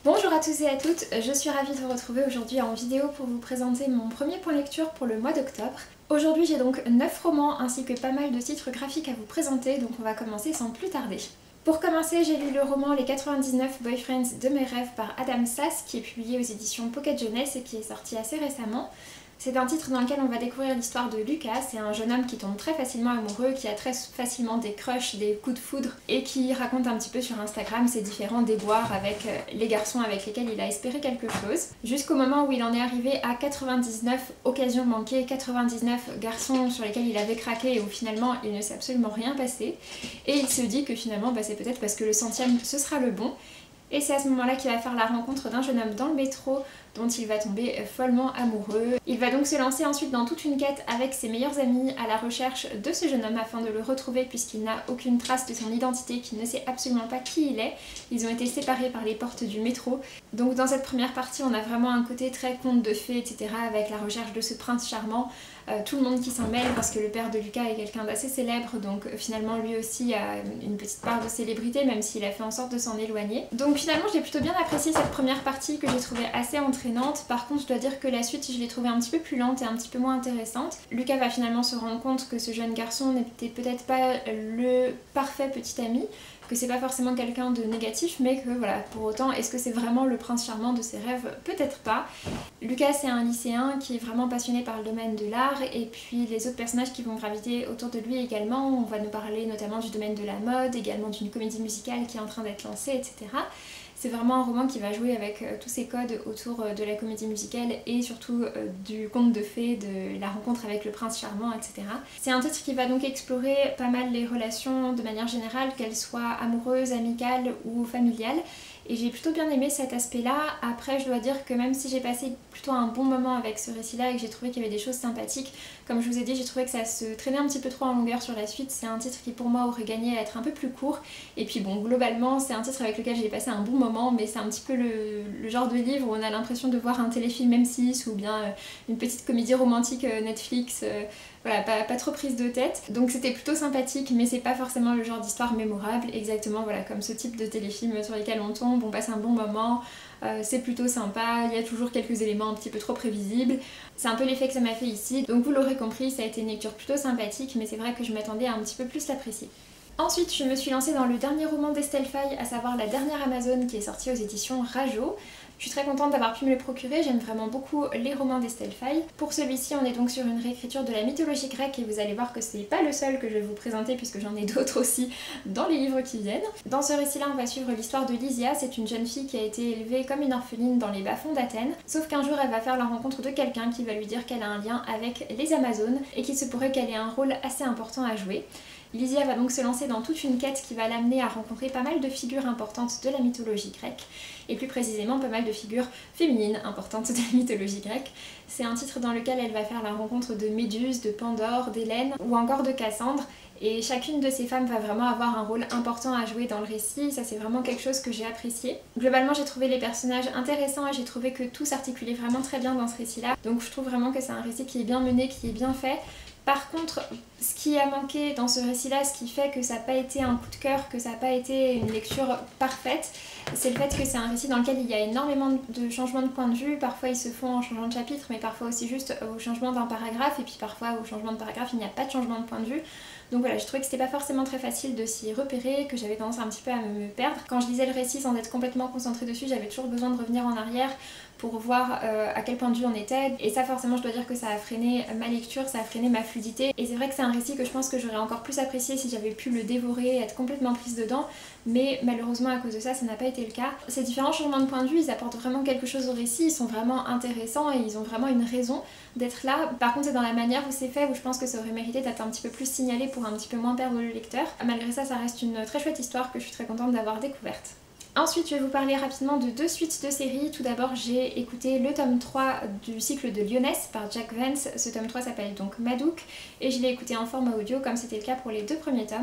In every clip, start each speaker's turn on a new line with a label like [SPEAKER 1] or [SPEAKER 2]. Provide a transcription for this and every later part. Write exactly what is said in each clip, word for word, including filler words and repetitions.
[SPEAKER 1] Bonjour à tous et à toutes, je suis ravie de vous retrouver aujourd'hui en vidéo pour vous présenter mon premier point lecture pour le mois d'octobre. Aujourd'hui j'ai donc neuf romans ainsi que pas mal de titres graphiques à vous présenter, donc on va commencer sans plus tarder. Pour commencer, j'ai lu le roman Les quatre-vingt-dix-neuf Boyfriends de mes rêves par Adam Sass qui est publié aux éditions Pocket Jeunesse et qui est sorti assez récemment. C'est un titre dans lequel on va découvrir l'histoire de Lucas, c'est un jeune homme qui tombe très facilement amoureux, qui a très facilement des crushs, des coups de foudre et qui raconte un petit peu sur Instagram ses différents déboires avec les garçons avec lesquels il a espéré quelque chose. Jusqu'au moment où il en est arrivé à quatre-vingt-dix-neuf occasions manquées, quatre-vingt-dix-neuf garçons sur lesquels il avait craqué et où finalement il ne s'est absolument rien passé. Et il se dit que finalement bah, c'est peut-être parce que le centième ce sera le bon. Et c'est à ce moment-là qu'il va faire la rencontre d'un jeune homme dans le métro dont il va tomber follement amoureux. Il va donc se lancer ensuite dans toute une quête avec ses meilleurs amis à la recherche de ce jeune homme afin de le retrouver puisqu'il n'a aucune trace de son identité, qu'il ne sait absolument pas qui il est. Ils ont été séparés par les portes du métro. Donc dans cette première partie on a vraiment un côté très conte de fées, et cetera avec la recherche de ce prince charmant. Euh, tout le monde qui s'en mêle parce que le père de Lucas est quelqu'un d'assez célèbre, donc euh, finalement lui aussi a une petite part de célébrité même s'il a fait en sorte de s'en éloigner. Donc finalement j'ai plutôt bien apprécié cette première partie que j'ai trouvée assez entraînante. Par contre je dois dire que la suite je l'ai trouvée un petit peu plus lente et un petit peu moins intéressante. Lucas va finalement se rendre compte que ce jeune garçon n'était peut-être pas le parfait petit ami, que c'est pas forcément quelqu'un de négatif, mais que voilà, pour autant, est-ce que c'est vraiment le prince charmant de ses rêves? Peut-être pas. Lucas c'est un lycéen qui est vraiment passionné par le domaine de l'art, et puis les autres personnages qui vont graviter autour de lui également, on va nous parler notamment du domaine de la mode, également d'une comédie musicale qui est en train d'être lancée, et cetera. C'est vraiment un roman qui va jouer avec euh, tous ces codes autour euh, de la comédie musicale et surtout euh, du conte de fées, de la rencontre avec le prince charmant, et cetera. C'est un titre qui va donc explorer pas mal les relations de manière générale, qu'elles soient amoureuses, amicales ou familiales. Et j'ai plutôt bien aimé cet aspect-là. Après, je dois dire que même si j'ai passé plutôt un bon moment avec ce récit-là et que j'ai trouvé qu'il y avait des choses sympathiques, comme je vous ai dit, j'ai trouvé que ça se traînait un petit peu trop en longueur sur la suite. C'est un titre qui pour moi aurait gagné à être un peu plus court. Et puis bon, globalement, c'est un titre avec lequel j'ai passé un bon moment, mais c'est un petit peu le, le genre de livre où on a l'impression de voir un téléfilm M six ou bien euh, une petite comédie romantique euh, Netflix. Euh, Voilà, pas, pas trop prise de tête. Donc c'était plutôt sympathique, mais c'est pas forcément le genre d'histoire mémorable. Exactement, voilà, comme ce type de téléfilm sur lesquels on tombe, on passe un bon moment, euh, c'est plutôt sympa, il y a toujours quelques éléments un petit peu trop prévisibles. C'est un peu l'effet que ça m'a fait ici. Donc vous l'aurez compris, ça a été une lecture plutôt sympathique, mais c'est vrai que je m'attendais à un petit peu plus l'apprécier. Ensuite, je me suis lancée dans le dernier roman d'Estelle Faye, à savoir La Dernière Amazone, qui est sorti aux éditions Rajo. Je suis très contente d'avoir pu me le procurer, j'aime vraiment beaucoup les romans d'Estelle Faye. Pour celui-ci, on est donc sur une réécriture de la mythologie grecque et vous allez voir que c'est pas le seul que je vais vous présenter puisque j'en ai d'autres aussi dans les livres qui viennent. Dans ce récit-là, on va suivre l'histoire de Lysia, c'est une jeune fille qui a été élevée comme une orpheline dans les bas-fonds d'Athènes, sauf qu'un jour elle va faire la rencontre de quelqu'un qui va lui dire qu'elle a un lien avec les Amazones et qu'il se pourrait qu'elle ait un rôle assez important à jouer. Lysia va donc se lancer dans toute une quête qui va l'amener à rencontrer pas mal de figures importantes de la mythologie grecque, et plus précisément pas mal de figures féminines importantes de la mythologie grecque. C'est un titre dans lequel elle va faire la rencontre de Méduse, de Pandore, d'Hélène ou encore de Cassandre, et chacune de ces femmes va vraiment avoir un rôle important à jouer dans le récit, ça c'est vraiment quelque chose que j'ai apprécié. Globalement j'ai trouvé les personnages intéressants et j'ai trouvé que tout s'articulait vraiment très bien dans ce récit-là, donc je trouve vraiment que c'est un récit qui est bien mené, qui est bien fait. Par contre, ce qui a manqué dans ce récit-là, ce qui fait que ça n'a pas été un coup de cœur, que ça n'a pas été une lecture parfaite, c'est le fait que c'est un récit dans lequel il y a énormément de changements de point de vue. Parfois ils se font en changeant de chapitre, mais parfois aussi juste au changement d'un paragraphe, et puis parfois au changement de paragraphe il n'y a pas de changement de point de vue. Donc voilà, je trouvais que c'était pas forcément très facile de s'y repérer, que j'avais tendance un petit peu à me perdre. Quand je lisais le récit sans être complètement concentrée dessus, j'avais toujours besoin de revenir en arrière pour voir euh, à quel point de vue on était, et ça forcément je dois dire que ça a freiné ma lecture, ça a freiné ma fluidité, et c'est vrai que c'est un récit que je pense que j'aurais encore plus apprécié si j'avais pu le dévorer, être complètement prise dedans, mais malheureusement à cause de ça, ça n'a pas été le cas. Ces différents changements de point de vue, ils apportent vraiment quelque chose au récit, ils sont vraiment intéressants et ils ont vraiment une raison d'être là. Par contre c'est dans la manière où c'est fait où je pense que ça aurait mérité d'être un petit peu plus signalé pour un petit peu moins perdre le lecteur. Malgré ça, ça reste une très chouette histoire que je suis très contente d'avoir découverte. Ensuite, je vais vous parler rapidement de deux suites de séries. Tout d'abord, j'ai écouté le tome trois du cycle de Lyonesse par Jack Vance. Ce tome trois s'appelle donc Madouk et je l'ai écouté en format audio comme c'était le cas pour les deux premiers tomes.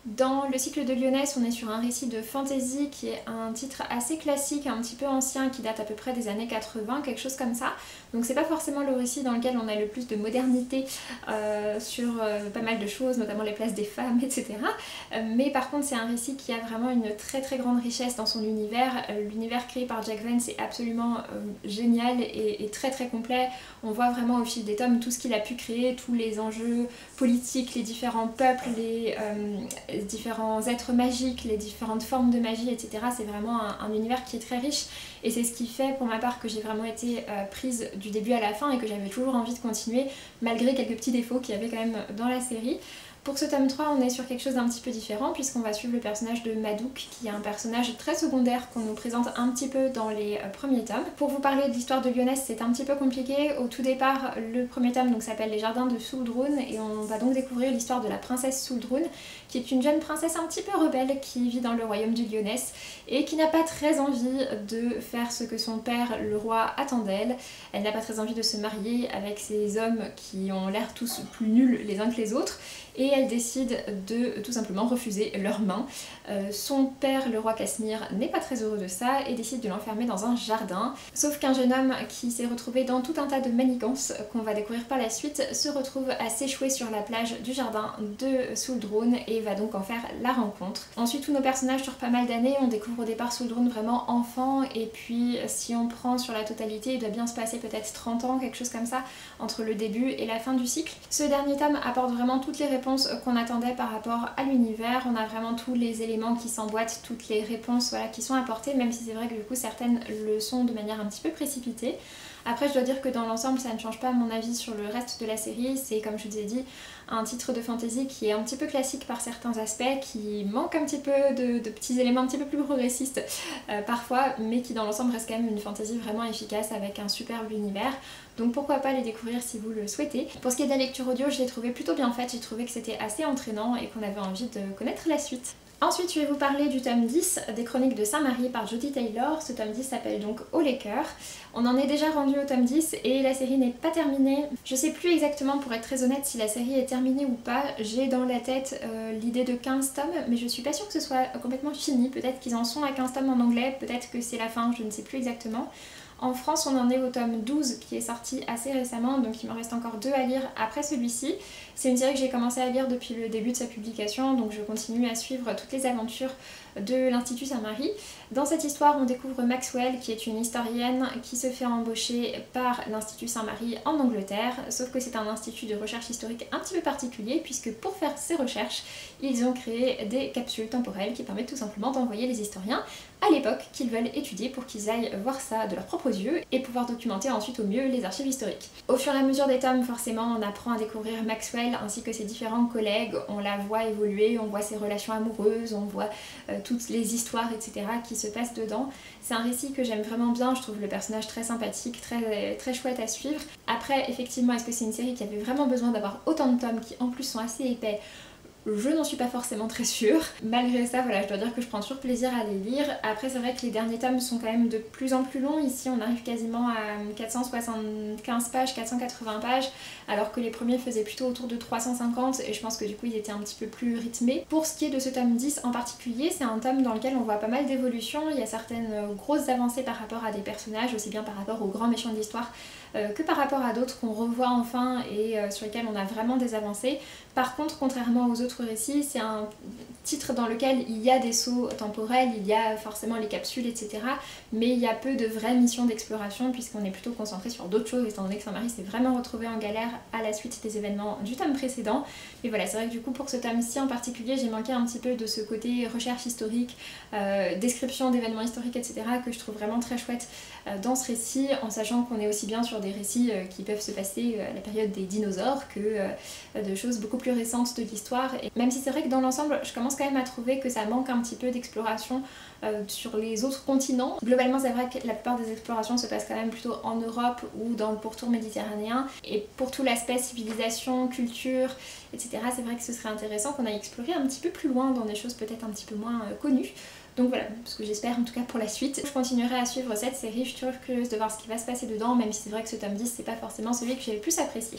[SPEAKER 1] Dans le cycle de Lyonesse, on est sur un récit de fantasy qui est un titre assez classique, un petit peu ancien, qui date à peu près des années quatre-vingts, quelque chose comme ça. Donc c'est pas forcément le récit dans lequel on a le plus de modernité euh, sur euh, pas mal de choses, notamment les places des femmes, et cetera. Euh, mais par contre c'est un récit qui a vraiment une très très grande richesse dans son univers. Euh, L'univers créé par Jack Vance est absolument euh, génial et, et très très complet. On voit vraiment au fil des tomes tout ce qu'il a pu créer, tous les enjeux politiques, les différents peuples, les, euh, les différents êtres magiques, les différentes formes de magie, et cetera. C'est vraiment un, un univers qui est très riche et c'est ce qui fait pour ma part que j'ai vraiment été euh, prise du début à la fin et que j'avais toujours envie de continuer malgré quelques petits défauts qu'il y avait quand même dans la série. Pour ce tome trois, on est sur quelque chose d'un petit peu différent puisqu'on va suivre le personnage de Madouk qui est un personnage très secondaire qu'on nous présente un petit peu dans les euh, premiers tomes. Pour vous parler de l'histoire de Lyonesse, c'est un petit peu compliqué. Au tout départ, le premier tome donc s'appelle Les Jardins de Souldrune et on va donc découvrir l'histoire de la princesse Souldrune qui est une jeune princesse un petit peu rebelle qui vit dans le royaume du Lyonesse et qui n'a pas très envie de faire ce que son père, le roi, attend d'elle. Elle n'a pas très envie de se marier avec ces hommes qui ont l'air tous plus nuls les uns que les autres et elle décide de tout simplement refuser leurs mains. Euh, son père, le roi Casmir, n'est pas très heureux de ça et décide de l'enfermer dans un jardin. Sauf qu'un jeune homme qui s'est retrouvé dans tout un tas de manigances qu'on va découvrir par la suite se retrouve à s'échouer sur la plage du jardin de Souldrune et va donc en faire la rencontre. Ensuite tous nos personnages sur pas mal d'années, on découvre au départ Souldrune vraiment enfant et puis si on prend sur la totalité il doit bien se passer peut-être trente ans, quelque chose comme ça, entre le début et la fin du cycle. Ce dernier tome apporte vraiment toutes les réponses qu'on attendait par rapport à l'univers. On a vraiment tous les éléments qui s'emboîtent, toutes les réponses voilà, qui sont apportées, même si c'est vrai que du coup certaines le sont de manière un petit peu précipitée. Après je dois dire que dans l'ensemble ça ne change pas mon avis sur le reste de la série, c'est comme je vous ai dit un titre de fantasy qui est un petit peu classique par certains aspects, qui manque un petit peu de, de petits éléments un petit peu plus progressistes euh, parfois, mais qui dans l'ensemble reste quand même une fantasy vraiment efficace avec un superbe univers. Donc pourquoi pas les découvrir si vous le souhaitez. Pour ce qui est de la lecture audio, je l'ai trouvé plutôt bien faite, j'ai trouvé que c'était assez entraînant et qu'on avait envie de connaître la suite. Ensuite, je vais vous parler du tome dix des Chroniques de Saint-Marie par Jodi Taylor. Ce tome dix s'appelle donc Haut les cœurs. On en est déjà rendu au tome dix et la série n'est pas terminée. Je sais plus exactement, pour être très honnête, si la série est terminée ou pas. J'ai dans la tête euh, l'idée de quinze tomes, mais je suis pas sûre que ce soit complètement fini. Peut-être qu'ils en sont à quinze tomes en anglais, peut-être que c'est la fin, je ne sais plus exactement. En France, on en est au tome douze qui est sorti assez récemment, donc il me reste encore deux à lire après celui-ci. C'est une série que j'ai commencé à lire depuis le début de sa publication, donc je continue à suivre toutes les aventures de l'Institut Saint-Marie. Dans cette histoire, on découvre Maxwell, qui est une historienne qui se fait embaucher par l'Institut Saint-Marie en Angleterre, sauf que c'est un institut de recherche historique un petit peu particulier, puisque pour faire ses recherches, ils ont créé des capsules temporelles qui permettent tout simplement d'envoyer les historiens à l'époque qu'ils veulent étudier pour qu'ils aillent voir ça de leurs propres yeux et pouvoir documenter ensuite au mieux les archives historiques. Au fur et à mesure des tomes, forcément, on apprend à découvrir Maxwell ainsi que ses différents collègues, on la voit évoluer, on voit ses relations amoureuses, on voit euh, toutes les histoires, et cetera qui se passent dedans. C'est un récit que j'aime vraiment bien, je trouve le personnage très sympathique, très, très chouette à suivre. Après, effectivement, est-ce que c'est une série qui avait vraiment besoin d'avoir autant de tomes qui en plus sont assez épais ? Je n'en suis pas forcément très sûre. Malgré ça, voilà, je dois dire que je prends toujours plaisir à les lire. Après, c'est vrai que les derniers tomes sont quand même de plus en plus longs. Ici, on arrive quasiment à quatre cent soixante-quinze pages, quatre cent quatre-vingts pages, alors que les premiers faisaient plutôt autour de trois cent cinquante, et je pense que du coup, ils étaient un petit peu plus rythmés. Pour ce qui est de ce tome dix en particulier, c'est un tome dans lequel on voit pas mal d'évolutions. Il y a certaines grosses avancées par rapport à des personnages, aussi bien par rapport aux grands méchants de l'histoire, euh, que par rapport à d'autres qu'on revoit enfin et euh, sur lesquels on a vraiment des avancées. Par contre, contrairement aux autres récits, c'est un titre dans lequel il y a des sauts temporels, il y a forcément les capsules, et cetera. Mais il y a peu de vraies missions d'exploration puisqu'on est plutôt concentré sur d'autres choses, étant donné que Saint-Marie s'est vraiment retrouvé en galère à la suite des événements du tome précédent. Et voilà, c'est vrai que du coup pour ce tome-ci en particulier, j'ai manqué un petit peu de ce côté recherche historique, euh, description d'événements historiques, et cetera que je trouve vraiment très chouette euh, dans ce récit, en sachant qu'on est aussi bien sur des récits euh, qui peuvent se passer à la période des dinosaures que euh, de choses beaucoup plus récentes de l'histoire. Et même si c'est vrai que dans l'ensemble, je commence quand même à trouver que ça manque un petit peu d'exploration euh, sur les autres continents. Globalement, c'est vrai que la plupart des explorations se passent quand même plutôt en Europe ou dans le pourtour méditerranéen. Et pour tout l'aspect civilisation, culture, et cetera, c'est vrai que ce serait intéressant qu'on aille explorer un petit peu plus loin dans des choses peut-être un petit peu moins euh, connues. Donc voilà, ce que j'espère en tout cas pour la suite. Je continuerai à suivre cette série, je suis toujours curieuse de voir ce qui va se passer dedans, même si c'est vrai que ce tome dix c'est pas forcément celui que j'ai le plus apprécié.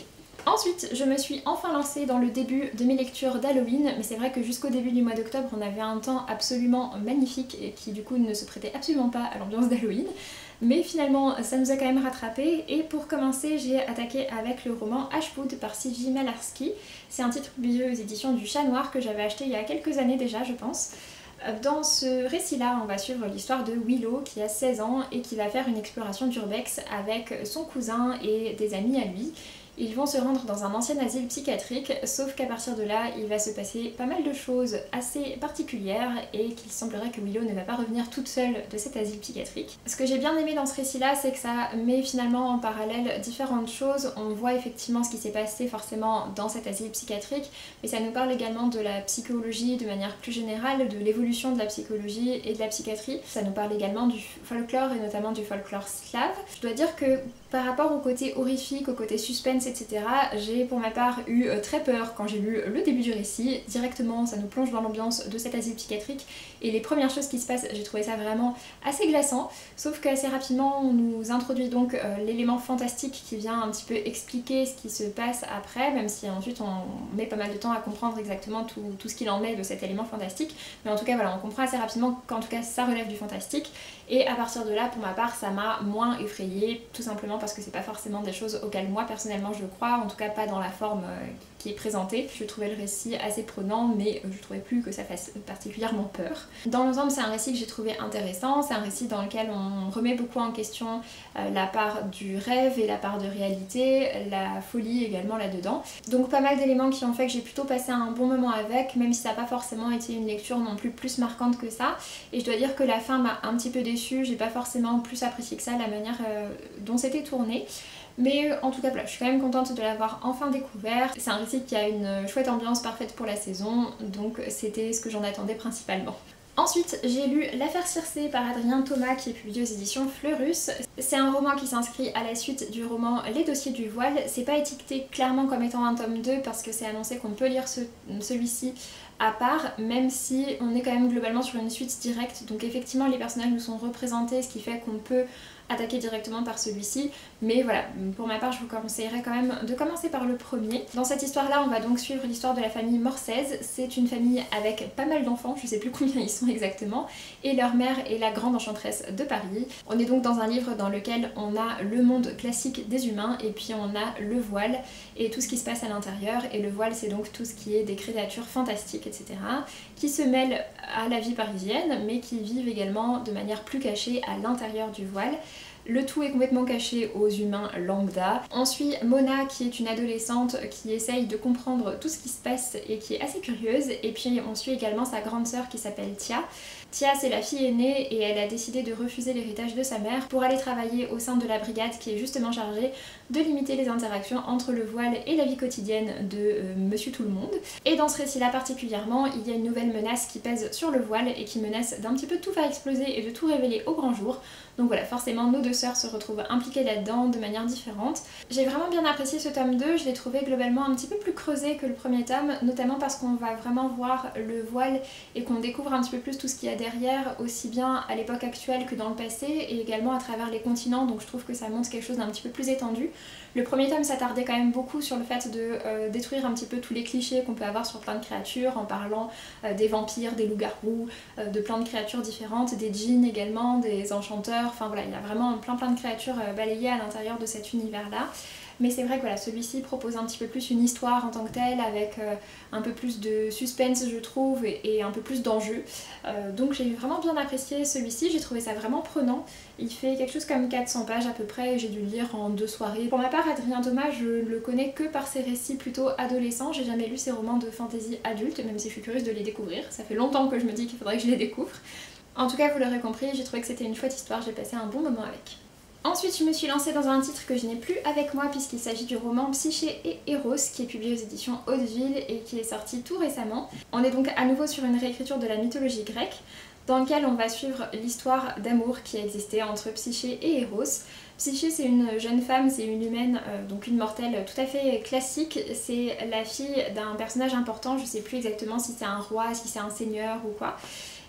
[SPEAKER 1] Ensuite, je me suis enfin lancée dans le début de mes lectures d'Halloween, mais c'est vrai que jusqu'au début du mois d'octobre, on avait un temps absolument magnifique et qui du coup ne se prêtait absolument pas à l'ambiance d'Halloween. Mais finalement, ça nous a quand même rattrapé et pour commencer, j'ai attaqué avec le roman Ashwood par C J Malarski. C'est un titre publié aux éditions du Chat Noir que j'avais acheté il y a quelques années déjà, je pense. Dans ce récit-là, on va suivre l'histoire de Willow qui a seize ans et qui va faire une exploration d'urbex avec son cousin et des amis à lui. Ils vont se rendre dans un ancien asile psychiatrique, sauf qu'à partir de là, il va se passer pas mal de choses assez particulières et qu'il semblerait que Willow ne va pas revenir toute seule de cet asile psychiatrique. Ce que j'ai bien aimé dans ce récit-là, c'est que ça met finalement en parallèle différentes choses. On voit effectivement ce qui s'est passé forcément dans cet asile psychiatrique, mais ça nous parle également de la psychologie de manière plus générale, de l'évolution de la psychologie et de la psychiatrie. Ça nous parle également du folklore et notamment du folklore slave. Je dois dire que par rapport au côté horrifique, au côté suspense, et cetera, j'ai pour ma part eu très peur quand j'ai lu le début du récit. Directement, ça nous plonge dans l'ambiance de cet asile psychiatrique et les premières choses qui se passent, j'ai trouvé ça vraiment assez glaçant. Sauf qu'assez rapidement, on nous introduit donc euh, l'élément fantastique qui vient un petit peu expliquer ce qui se passe après, même si ensuite on met pas mal de temps à comprendre exactement tout, tout ce qu'il en est de cet élément fantastique. Mais en tout cas, voilà, on comprend assez rapidement qu'en tout cas ça relève du fantastique. Et à partir de là, pour ma part, ça m'a moins effrayée, tout simplement parce que c'est pas forcément des choses auxquelles moi personnellement je crois, en tout cas pas dans la forme euh, qui est présentée. Je trouvais le récit assez prenant, mais euh, je trouvais plus que ça fasse particulièrement peur. Dans l'ensemble, c'est un récit que j'ai trouvé intéressant, c'est un récit dans lequel on remet beaucoup en question euh, la part du rêve et la part de réalité, la folie également là-dedans. Donc pas mal d'éléments qui ont fait que j'ai plutôt passé un bon moment avec, même si ça n'a pas forcément été une lecture non plus plus marquante que ça. Et je dois dire que la fin m'a un petit peu déçue, j'ai pas forcément plus apprécié que ça la manière euh, dont c'était tourné. Mais en tout cas voilà, je suis quand même contente de l'avoir enfin découvert. C'est un récit qui a une chouette ambiance parfaite pour la saison, donc c'était ce que j'en attendais principalement. Ensuite, j'ai lu L'affaire Circé par Adrien Thomas qui est publié aux éditions Fleurus. C'est un roman qui s'inscrit à la suite du roman Les dossiers du voile. C'est pas étiqueté clairement comme étant un tome deux parce que c'est annoncé qu'on peut lire ce, celui-ci à part, même si on est quand même globalement sur une suite directe. Donc effectivement les personnages nous sont représentés, ce qui fait qu'on peut attaquer directement par celui-ci, mais voilà, pour ma part je vous conseillerais quand même de commencer par le premier. Dans cette histoire là on va donc suivre l'histoire de la famille Morcez. C'est une famille avec pas mal d'enfants, je sais plus combien ils sont exactement, et leur mère est la grande enchanteresse de Paris. On est donc dans un livre dans lequel on a le monde classique des humains et puis on a le voile et tout ce qui se passe à l'intérieur, et le voile c'est donc tout ce qui est des créatures fantastiques, et cetera qui se mêlent à la vie parisienne mais qui vivent également de manière plus cachée à l'intérieur du voile. Le tout est complètement caché aux humains lambda. On suit Mona qui est une adolescente qui essaye de comprendre tout ce qui se passe et qui est assez curieuse, et puis on suit également sa grande sœur qui s'appelle Tia. Tia c'est la fille aînée et elle a décidé de refuser l'héritage de sa mère pour aller travailler au sein de la brigade qui est justement chargée de limiter les interactions entre le voile et la vie quotidienne de euh, Monsieur Tout-le-Monde. Et dans ce récit-là particulièrement, il y a une nouvelle menace qui pèse sur le voile et qui menace d'un petit peu tout faire exploser et de tout révéler au grand jour. Donc voilà, forcément nos deux sœurs se retrouvent impliquées là-dedans de manière différente. J'ai vraiment bien apprécié ce tome deux, je l'ai trouvé globalement un petit peu plus creusé que le premier tome, notamment parce qu'on va vraiment voir le voile et qu'on découvre un petit peu plus tout ce qu'il y a derrière, aussi bien à l'époque actuelle que dans le passé, et également à travers les continents, donc je trouve que ça montre quelque chose d'un petit peu plus étendu. Le premier tome s'attardait quand même beaucoup sur le fait de euh, détruire un petit peu tous les clichés qu'on peut avoir sur plein de créatures, en parlant euh, des vampires, des loups-garous, euh, de plein de créatures différentes, des djinns également, des enchanteurs, enfin voilà, il y a vraiment plein plein de créatures euh, balayées à l'intérieur de cet univers-là. Mais c'est vrai que voilà, celui-ci propose un petit peu plus une histoire en tant que telle, avec euh, un peu plus de suspense je trouve, et, et un peu plus d'enjeu. Euh, donc j'ai vraiment bien apprécié celui-ci, j'ai trouvé ça vraiment prenant. Il fait quelque chose comme quatre cents pages à peu près et j'ai dû le lire en deux soirées. Pour ma part, Adrien Thomas, je le connais que par ses récits plutôt adolescents, j'ai jamais lu ses romans de fantasy adulte, même si je suis curieuse de les découvrir. Ça fait longtemps que je me dis qu'il faudrait que je les découvre. En tout cas, vous l'aurez compris, j'ai trouvé que c'était une chouette histoire, j'ai passé un bon moment avec. Ensuite, je me suis lancée dans un titre que je n'ai plus avec moi puisqu'il s'agit du roman Psyché et Eros qui est publié aux éditions Hauteville et qui est sorti tout récemment. On est donc à nouveau sur une réécriture de la mythologie grecque dans lequel on va suivre l'histoire d'amour qui a existé entre Psyché et Eros. Psyché c'est une jeune femme, c'est une humaine, euh, donc une mortelle tout à fait classique, c'est la fille d'un personnage important, je sais plus exactement si c'est un roi, si c'est un seigneur ou quoi.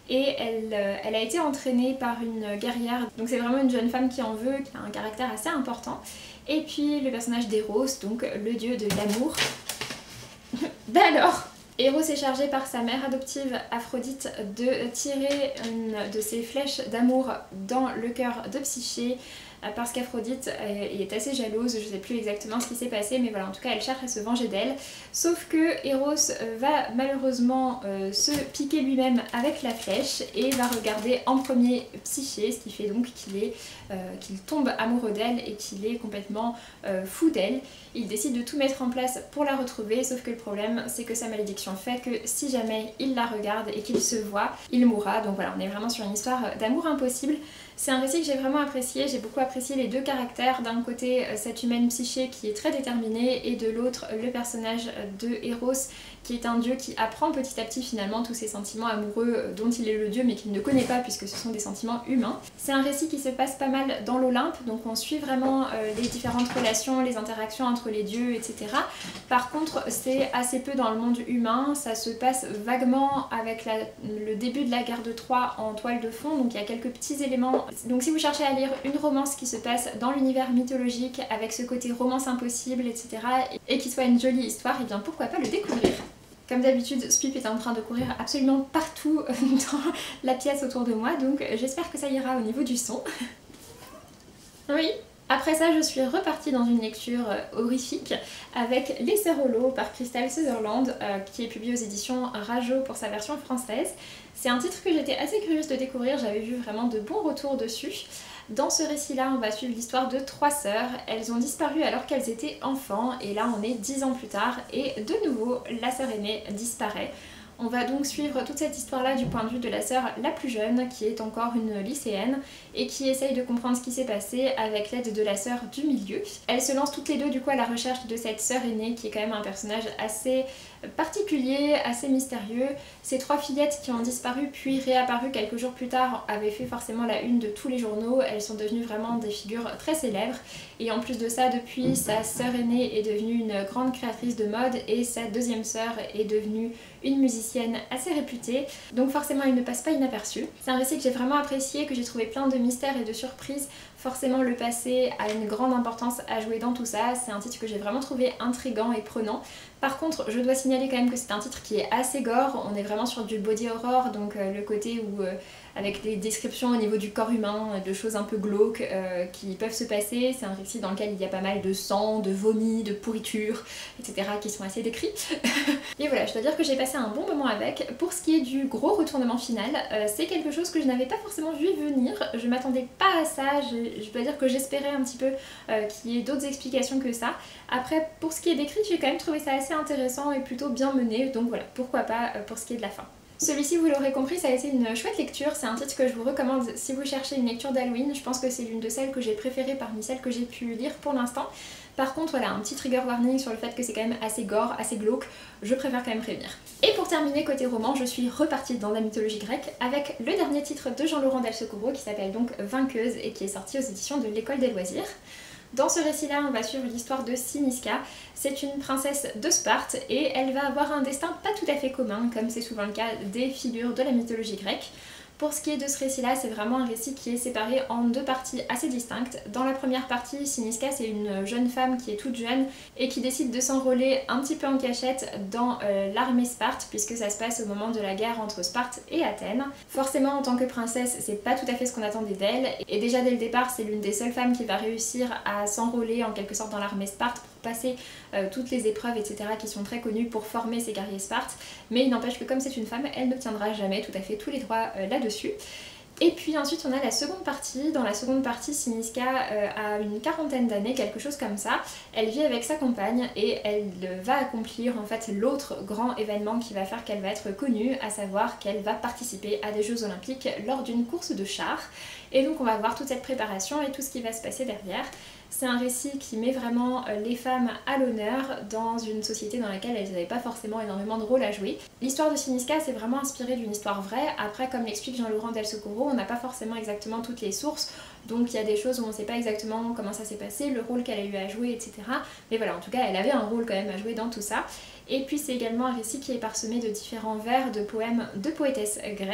[SPEAKER 1] et elle, euh, elle a été entraînée par une guerrière, donc c'est vraiment une jeune femme qui en veut, qui a un caractère assez important. Et puis le personnage d'Eros, donc le dieu de l'amour. Ben alors, Eros est chargé par sa mère adoptive Aphrodite de tirer une de ses flèches d'amour dans le cœur de Psyché, parce qu'Aphrodite est assez jalouse, je sais plus exactement ce qui s'est passé, mais voilà, en tout cas elle cherche à se venger d'elle. Sauf que Eros va malheureusement euh, se piquer lui-même avec la flèche et va regarder en premier Psyché, ce qui fait donc qu'il est euh, qu'il tombe amoureux d'elle et qu'il est complètement euh, fou d'elle. Il décide de tout mettre en place pour la retrouver, sauf que le problème c'est que sa malédiction fait que si jamais il la regarde et qu'il se voit, il mourra. Donc voilà, on est vraiment sur une histoire d'amour impossible. C'est un récit que j'ai vraiment apprécié, j'ai beaucoup apprécié les deux caractères, d'un côté cette humaine Psyché qui est très déterminée et de l'autre le personnage de Eros qui est un dieu qui apprend petit à petit finalement tous ces sentiments amoureux dont il est le dieu mais qu'il ne connaît pas puisque ce sont des sentiments humains. C'est un récit qui se passe pas mal dans l'Olympe, donc on suit vraiment euh, les différentes relations, les interactions entre les dieux, et cetera. Par contre c'est assez peu dans le monde humain, ça se passe vaguement avec la, le début de la guerre de Troie en toile de fond, donc il y a quelques petits éléments. Donc si vous cherchez à lire une romance qui se passe dans l'univers mythologique avec ce côté romance impossible, et cetera et qui soit une jolie histoire, et bien pourquoi pas le découvrir. Comme d'habitude, Spip est en train de courir absolument partout dans la pièce autour de moi, donc j'espère que ça ira au niveau du son. Oui. Après ça, je suis repartie dans une lecture horrifique avec Les Sœurs Hollow par Crystal Sutherland, euh, qui est publié aux éditions Rajo pour sa version française. C'est un titre que j'étais assez curieuse de découvrir, j'avais vu vraiment de bons retours dessus. Dans ce récit-là, on va suivre l'histoire de trois sœurs. Elles ont disparu alors qu'elles étaient enfants, et là on est dix ans plus tard, et de nouveau, la sœur aînée disparaît. On va donc suivre toute cette histoire-là du point de vue de la sœur la plus jeune, qui est encore une lycéenne, et qui essaye de comprendre ce qui s'est passé avec l'aide de la sœur du milieu. Elles se lancent toutes les deux du coup à la recherche de cette sœur aînée, qui est quand même un personnage assez particulier, assez mystérieux. Ces trois fillettes qui ont disparu puis réapparu quelques jours plus tard avaient fait forcément la une de tous les journaux. Elles sont devenues vraiment des figures très célèbres, et en plus de ça, depuis, sa sœur aînée est devenue une grande créatrice de mode et sa deuxième sœur est devenue une musicienne assez réputée, donc forcément il ne passe pas inaperçu. C'est un récit que j'ai vraiment apprécié, que j'ai trouvé plein de mystères et de surprises. Forcément le passé a une grande importance à jouer dans tout ça, c'est un titre que j'ai vraiment trouvé intriguant et prenant. Par contre, je dois signaler quand même que c'est un titre qui est assez gore, on est vraiment sur du body horror, donc euh, le côté où, euh, avec des descriptions au niveau du corps humain, de choses un peu glauques euh, qui peuvent se passer. C'est un récit dans lequel il y a pas mal de sang, de vomi, de pourriture, et cetera qui sont assez décrits. Et voilà, je dois dire que j'ai passé un bon moment avec. Pour ce qui est du gros retournement final, euh, c'est quelque chose que je n'avais pas forcément vu venir, je m'attendais pas à ça, je, je dois dire que j'espérais un petit peu euh, qu'il y ait d'autres explications que ça. Après, pour ce qui est décrit, j'ai quand même trouvé ça assez intéressant et plutôt bien mené, donc voilà, pourquoi pas euh, pour ce qui est de la fin. Celui-ci, vous l'aurez compris, ça a été une chouette lecture, c'est un titre que je vous recommande si vous cherchez une lecture d'Halloween. Je pense que c'est l'une de celles que j'ai préférées parmi celles que j'ai pu lire pour l'instant. Par contre, voilà, un petit trigger warning sur le fait que c'est quand même assez gore, assez glauque, je préfère quand même prévenir. Et pour terminer, côté roman, je suis repartie dans la mythologie grecque avec le dernier titre de Jean-Laurent Del Socorro qui s'appelle donc Vainqueuse et qui est sorti aux éditions de l'École des loisirs. Dans ce récit-là, on va suivre l'histoire de Cynisca. C'est une princesse de Sparte et elle va avoir un destin pas tout à fait commun, comme c'est souvent le cas des figures de la mythologie grecque. Pour ce qui est de ce récit-là, c'est vraiment un récit qui est séparé en deux parties assez distinctes. Dans la première partie, Cynisca, c'est une jeune femme qui est toute jeune et qui décide de s'enrôler un petit peu en cachette dans euh, l'armée Sparte, puisque ça se passe au moment de la guerre entre Sparte et Athènes. Forcément, en tant que princesse, c'est pas tout à fait ce qu'on attendait d'elle, et déjà dès le départ, c'est l'une des seules femmes qui va réussir à s'enrôler en quelque sorte dans l'armée Sparte pour passer euh, toutes les épreuves, et cetera qui sont très connues pour former ces guerriers Sparte. Mais il n'empêche que comme c'est une femme, elle n'obtiendra jamais tout à fait tous les droits euh, là-dessus. Et puis ensuite on a la seconde partie. Dans la seconde partie, Cynisca euh, a une quarantaine d'années, quelque chose comme ça. Elle vit avec sa compagne et elle euh, va accomplir en fait l'autre grand événement qui va faire qu'elle va être connue, à savoir qu'elle va participer à des Jeux Olympiques lors d'une course de chars. Et donc on va voir toute cette préparation et tout ce qui va se passer derrière. C'est un récit qui met vraiment les femmes à l'honneur dans une société dans laquelle elles n'avaient pas forcément énormément de rôle à jouer. L'histoire de Cynisca c'est vraiment inspiré d'une histoire vraie. Après, comme l'explique Jean-Laurent Del Socorro, on n'a pas forcément exactement toutes les sources, donc il y a des choses où on ne sait pas exactement comment ça s'est passé, le rôle qu'elle a eu à jouer, et cetera. Mais voilà, en tout cas elle avait un rôle quand même à jouer dans tout ça. Et puis c'est également un récit qui est parsemé de différents vers de poèmes de poétesses grecques.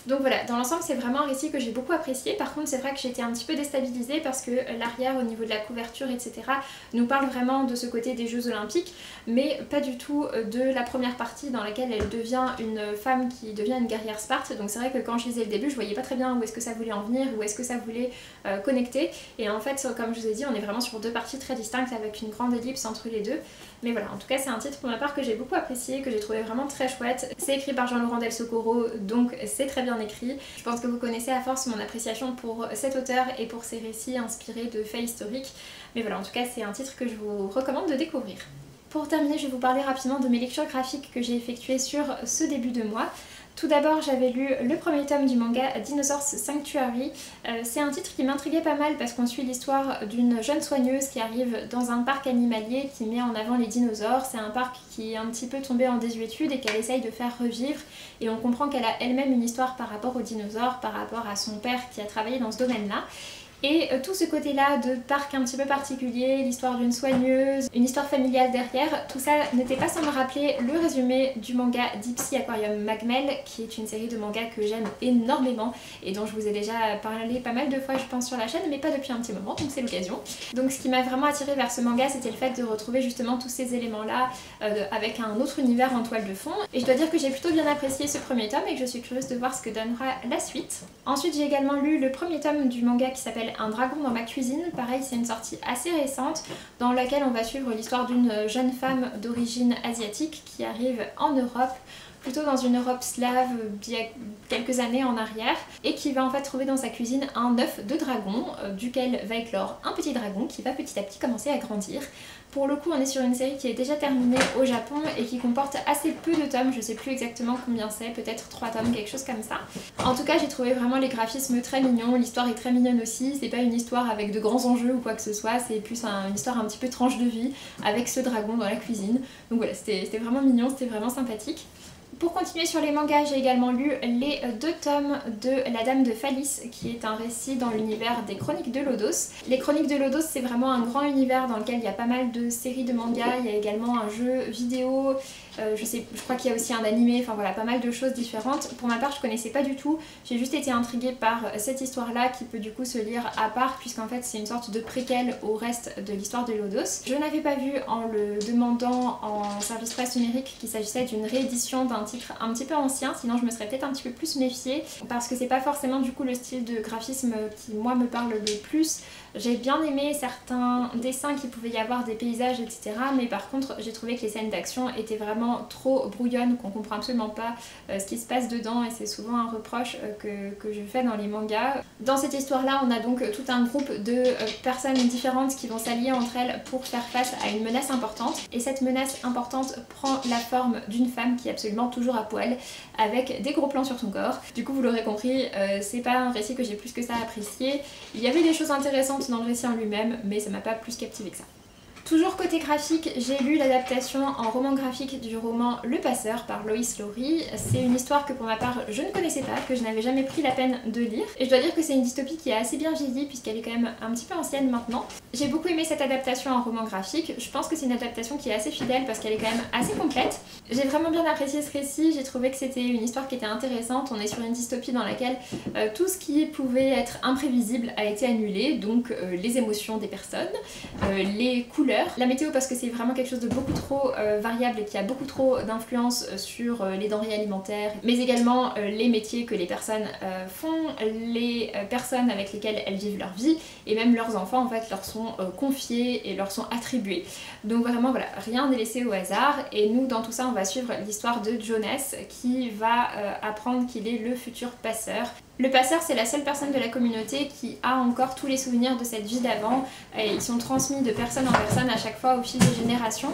[SPEAKER 1] Donc voilà, dans l'ensemble c'est vraiment un récit que j'ai beaucoup apprécié. Par contre c'est vrai que j'ai été un petit peu déstabilisée parce que l'arrière au niveau de la couverture et cetera nous parle vraiment de ce côté des Jeux Olympiques, mais pas du tout de la première partie dans laquelle elle devient une femme qui devient une guerrière Sparte. Donc c'est vrai que quand je lisais le début je voyais pas très bien où est-ce que ça voulait en venir, où est-ce que ça voulait euh, connecter, et en fait comme je vous ai dit on est vraiment sur deux parties très distinctes avec une grande ellipse entre les deux. Mais voilà, en tout cas c'est un titre pour ma part que j'ai beaucoup apprécié, que j'ai trouvé vraiment très chouette. C'est écrit par Jean-Laurent Del Socorro, donc c'est très bien écrit. Je pense que vous connaissez à force mon appréciation pour cet auteur et pour ses récits inspirés de faits historiques. Mais voilà, en tout cas c'est un titre que je vous recommande de découvrir. Pour terminer, je vais vous parler rapidement de mes lectures graphiques que j'ai effectuées sur ce début de mois. Tout d'abord, j'avais lu le premier tome du manga Dinosaur Sanctuary. Euh, c'est un titre qui m'intriguait pas mal parce qu'on suit l'histoire d'une jeune soigneuse qui arrive dans un parc animalier qui met en avant les dinosaures. C'est un parc qui est un petit peu tombé en désuétude et qu'elle essaye de faire revivre. Et on comprend qu'elle a elle-même une histoire par rapport aux dinosaures, par rapport à son père qui a travaillé dans ce domaine-là. Et tout ce côté-là de parc un petit peu particulier, l'histoire d'une soigneuse, une histoire familiale derrière, tout ça n'était pas sans me rappeler le résumé du manga Deep Sea Aquarium Magmel, qui est une série de mangas que j'aime énormément et dont je vous ai déjà parlé pas mal de fois je pense sur la chaîne, mais pas depuis un petit moment, donc c'est l'occasion. Donc ce qui m'a vraiment attirée vers ce manga, c'était le fait de retrouver justement tous ces éléments-là euh, avec un autre univers en toile de fond. Et je dois dire que j'ai plutôt bien apprécié ce premier tome et que je suis curieuse de voir ce que donnera la suite. Ensuite j'ai également lu le premier tome du manga qui s'appelle Un dragon dans ma cuisine. Pareil, c'est une sortie assez récente dans laquelle on va suivre l'histoire d'une jeune femme d'origine asiatique qui arrive en Europe, plutôt dans une Europe slave il y a quelques années en arrière, et qui va en fait trouver dans sa cuisine un œuf de dragon, euh, duquel va éclore un petit dragon qui va petit à petit commencer à grandir. Pour le coup on est sur une série qui est déjà terminée au Japon et qui comporte assez peu de tomes, je sais plus exactement combien c'est, peut-être trois tomes, quelque chose comme ça. En tout cas j'ai trouvé vraiment les graphismes très mignons, l'histoire est très mignonne aussi, c'est pas une histoire avec de grands enjeux ou quoi que ce soit, c'est plus un, une histoire un petit peu tranche de vie avec ce dragon dans la cuisine. Donc voilà, c'était vraiment mignon, c'était vraiment sympathique. Pour continuer sur les mangas, j'ai également lu les deux tomes de La Dame de Phallis, qui est un récit dans l'univers des Chroniques de Lodos. Les Chroniques de Lodos, c'est vraiment un grand univers dans lequel il y a pas mal de séries de mangas, il y a également un jeu vidéo, euh, je, sais, je crois qu'il y a aussi un animé, enfin voilà, pas mal de choses différentes. Pour ma part, je connaissais pas du tout, j'ai juste été intriguée par cette histoire-là qui peut du coup se lire à part, puisqu'en fait c'est une sorte de préquel au reste de l'histoire de Lodos. Je n'avais pas vu en le demandant en service presse numérique qu'il s'agissait d'une réédition d'un titre un petit peu ancien, sinon je me serais peut-être un petit peu plus méfiée parce que c'est pas forcément du coup le style de graphisme qui moi me parle le plus. J'ai bien aimé certains dessins qu'il pouvait y avoir, des paysages etc, mais par contre j'ai trouvé que les scènes d'action étaient vraiment trop brouillonnes, qu'on comprend absolument pas euh, ce qui se passe dedans, et c'est souvent un reproche euh, que, que je fais dans les mangas. Dans cette histoire là on a donc tout un groupe de euh, personnes différentes qui vont s'allier entre elles pour faire face à une menace importante, et cette menace importante prend la forme d'une femme qui est absolument toujours à poil avec des gros plans sur son corps. Du coup vous l'aurez compris, euh, c'est pas un récit que j'ai plus que ça apprécié. Il y avait des choses intéressantes dans le récit en lui-même, mais ça m'a pas plus captivé que ça. Toujours côté graphique, j'ai lu l'adaptation en roman graphique du roman Le Passeur par Loïs Lowry. C'est une histoire que pour ma part je ne connaissais pas, que je n'avais jamais pris la peine de lire. Et je dois dire que c'est une dystopie qui a assez bien vieilli puisqu'elle est quand même un petit peu ancienne maintenant. J'ai beaucoup aimé cette adaptation en roman graphique. Je pense que c'est une adaptation qui est assez fidèle parce qu'elle est quand même assez complète. J'ai vraiment bien apprécié ce récit, j'ai trouvé que c'était une histoire qui était intéressante. On est sur une dystopie dans laquelle euh, tout ce qui pouvait être imprévisible a été annulé, donc euh, les émotions des personnes, euh, les couleurs, la météo parce que c'est vraiment quelque chose de beaucoup trop euh, variable et qui a beaucoup trop d'influence sur euh, les denrées alimentaires, mais également euh, les métiers que les personnes euh, font, les euh, personnes avec lesquelles elles vivent leur vie, et même leurs enfants en fait leur sont euh, confiés et leur sont attribués. Donc vraiment voilà, rien n'est laissé au hasard, et nous dans tout ça on va suivre l'histoire de Jonas qui va euh, apprendre qu'il est le futur passeur. Le passeur, c'est la seule personne de la communauté qui a encore tous les souvenirs de cette vie d'avant, et ils sont transmis de personne en personne à chaque fois au fil des générations.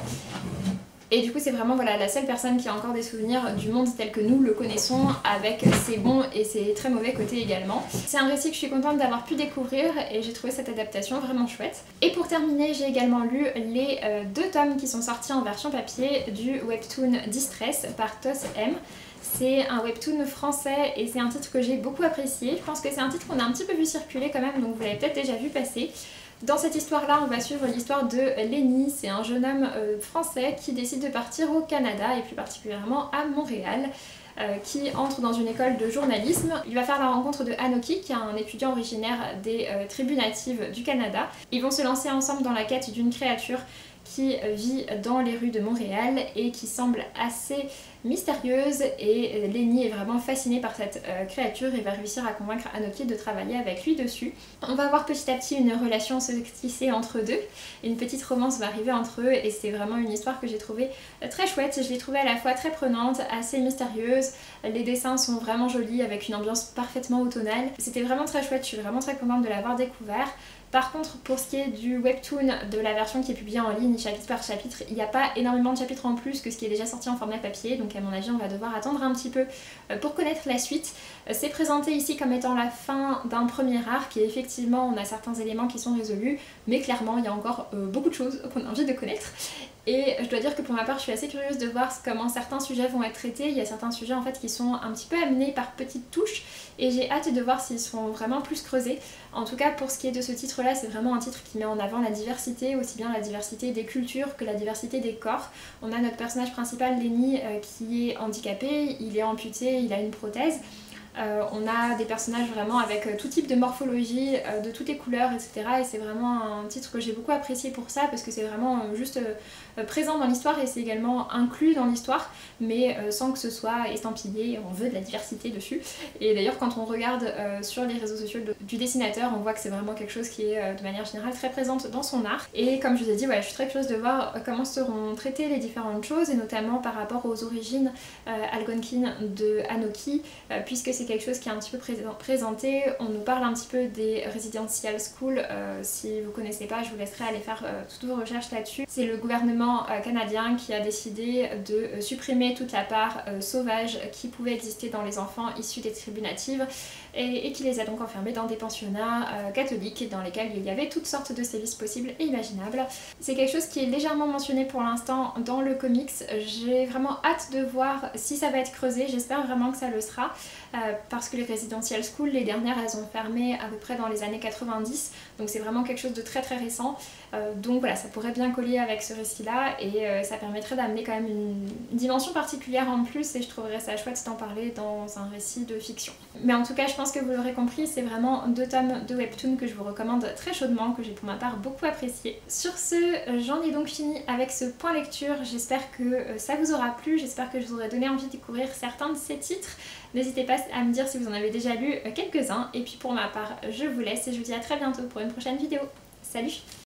[SPEAKER 1] Et du coup c'est vraiment voilà, la seule personne qui a encore des souvenirs du monde tel que nous le connaissons, avec ses bons et ses très mauvais côtés également. C'est un récit que je suis contente d'avoir pu découvrir et j'ai trouvé cette adaptation vraiment chouette. Et pour terminer, j'ai également lu les euh, deux tomes qui sont sortis en version papier du webtoon Distress par Tos M. C'est un webtoon français et c'est un titre que j'ai beaucoup apprécié. Je pense que c'est un titre qu'on a un petit peu vu circuler quand même, donc vous l'avez peut-être déjà vu passer. Dans cette histoire-là, on va suivre l'histoire de Lenny, c'est un jeune homme euh, français qui décide de partir au Canada et plus particulièrement à Montréal. euh, qui entre dans une école de journalisme. Il va faire la rencontre de Anoki, qui est un étudiant originaire des euh, tribus natives du Canada. Ils vont se lancer ensemble dans la quête d'une créature qui vit dans les rues de Montréal et qui semble assez mystérieuse, et Lenny est vraiment fascinée par cette euh, créature et va réussir à convaincre Anoki de travailler avec lui dessus. On va voir petit à petit une relation se tisser entre deux, une petite romance va arriver entre eux et c'est vraiment une histoire que j'ai trouvée très chouette. Je l'ai trouvée à la fois très prenante, assez mystérieuse, les dessins sont vraiment jolis avec une ambiance parfaitement automnale. C'était vraiment très chouette, je suis vraiment très contente de l'avoir découvert. Par contre, pour ce qui est du webtoon, de la version qui est publiée en ligne chapitre par chapitre, il n'y a pas énormément de chapitres en plus que ce qui est déjà sorti en format papier, donc à mon avis on va devoir attendre un petit peu pour connaître la suite. C'est présenté ici comme étant la fin d'un premier arc et effectivement on a certains éléments qui sont résolus, mais clairement il y a encore beaucoup de choses qu'on a envie de connaître. Et je dois dire que pour ma part je suis assez curieuse de voir comment certains sujets vont être traités. Il y a certains sujets en fait qui sont un petit peu amenés par petites touches et j'ai hâte de voir s'ils seront vraiment plus creusés. En tout cas pour ce qui est de ce titre là, c'est vraiment un titre qui met en avant la diversité, aussi bien la diversité des cultures que la diversité des corps. On a notre personnage principal Lenny euh, qui est handicapé, il est amputé, il a une prothèse. Euh, on a des personnages vraiment avec euh, tout type de morphologie, euh, de toutes les couleurs, et cetera. Et c'est vraiment un titre que j'ai beaucoup apprécié pour ça parce que c'est vraiment euh, juste euh, présent dans l'histoire et c'est également inclus dans l'histoire, mais euh, sans que ce soit estampillé. On veut de la diversité dessus. Et d'ailleurs, quand on regarde euh, sur les réseaux sociaux de, du dessinateur, on voit que c'est vraiment quelque chose qui est euh, de manière générale très présente dans son art. Et comme je vous ai dit, ouais, je suis très curieuse de voir comment seront traitées les différentes choses et notamment par rapport aux origines euh, algonquines de Anoki, euh, puisque c'est quelque chose qui est un petit peu présenté. On nous parle un petit peu des residential schools, euh, si vous connaissez pas je vous laisserai aller faire euh, toutes vos recherches là-dessus. C'est le gouvernement euh, canadien qui a décidé de euh, supprimer toute la part euh, sauvage qui pouvait exister dans les enfants issus des tribus natives et, et qui les a donc enfermés dans des pensionnats euh, catholiques dans lesquels il y avait toutes sortes de sévices possibles et imaginables. C'est quelque chose qui est légèrement mentionné pour l'instant dans le comics. J'ai vraiment hâte de voir si ça va être creusé, j'espère vraiment que ça le sera. Euh, parce que les residential schools, les dernières elles ont fermé à peu près dans les années quatre-vingt-dix, donc c'est vraiment quelque chose de très très récent, euh, donc voilà, ça pourrait bien coller avec ce récit là et euh, ça permettrait d'amener quand même une, une dimension particulière en plus et je trouverais ça chouette d'en parler dans un récit de fiction. Mais en tout cas je pense que vous l'aurez compris, c'est vraiment deux tomes de webtoon que je vous recommande très chaudement, que j'ai pour ma part beaucoup apprécié. Sur ce, j'en ai donc fini avec ce point lecture, j'espère que ça vous aura plu, j'espère que je vous aurai donné envie de découvrir certains de ces titres. N'hésitez pas à me dire si vous en avez déjà lu quelques-uns et puis pour ma part je vous laisse et je vous dis à très bientôt pour une prochaine vidéo. Salut!